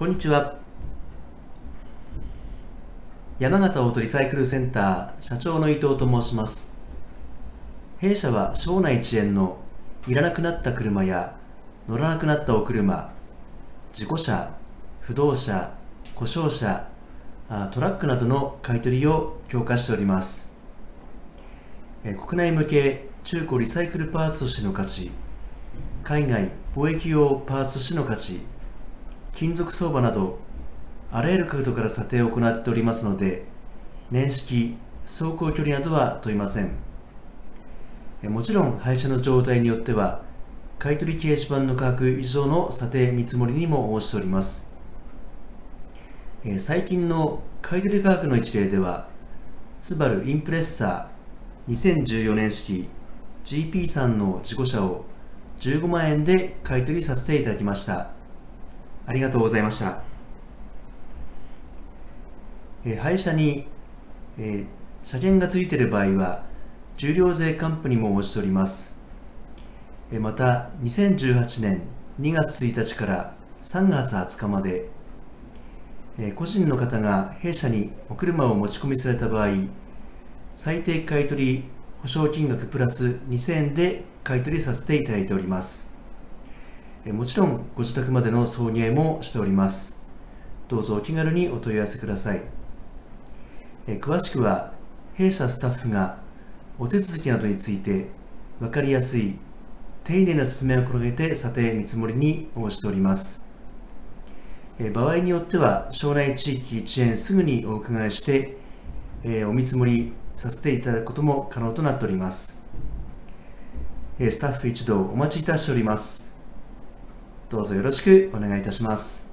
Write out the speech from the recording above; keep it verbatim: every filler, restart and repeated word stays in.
こんにちは。山形オートリサイクルセンター社長の伊藤と申します。弊社は庄内一円のいらなくなった車や乗らなくなったお車、事故車、不動車、故障車、トラックなどの買い取りを強化しております。国内向け中古リサイクルパーツとしての価値、海外貿易用パーツとしての価値、金属相場などあらゆる角度から査定を行っておりますので、年式、走行距離などは問いません。もちろん廃車の状態によっては買取掲示板の価格以上の査定見積もりにも応じております。最近の買取価格の一例では、スバルインプレッサーにせんじゅうよねん式 ジーピー さんの事故車をじゅうごまんえんで買い取りさせていただきました。ありがとうございました。えー、廃車に、えー、車検がついている場合は重量税還付にも応じております。えー、またにせんじゅうはちねんにがつついたちからさんがつはつかまで、えー、個人の方が弊社にお車を持ち込みされた場合、最低買取保証金額プラスにせんえんで買取させていただいております。もちろんご自宅までの送迎もしております。どうぞお気軽にお問い合わせください。詳しくは弊社スタッフがお手続きなどについて分かりやすい丁寧な説明を心がけて査定見積もりに応じております。場合によっては庄内地域一円すぐにお伺いしてお見積もりさせていただくことも可能となっております。スタッフ一同お待ちいたしております。どうぞよろしくお願いいたします。